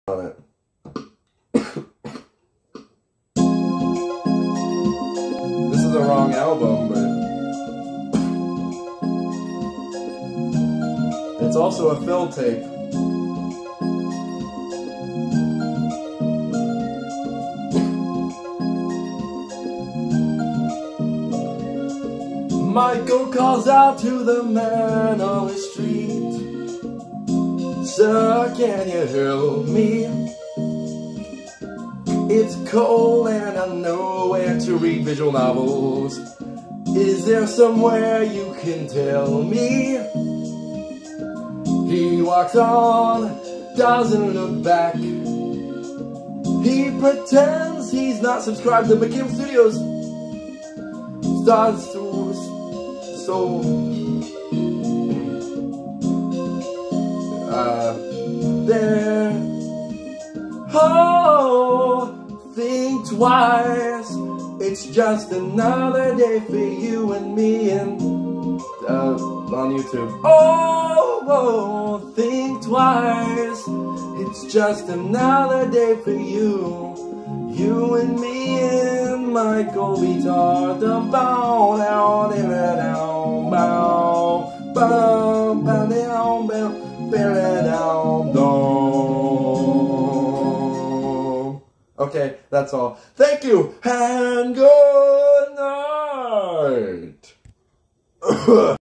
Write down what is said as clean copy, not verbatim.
on it. This is the wrong album, but it's also a fill tape. Michael calls out to the man on the street, "Sir, can you help me? It's cold and I know where to read visual novels. Is there somewhere you can tell me?" He walks on, doesn't look back. He pretends he's not subscribed to McKim Studios. Starts to there. Oh, think twice. It's just another day for you and me and on YouTube. Oh, think twice. It's just another day for you. You and me and Michael, we talked about down, down, bow, bow, bow, down, bow, down, down. Okay, that's all. Thank you and good night.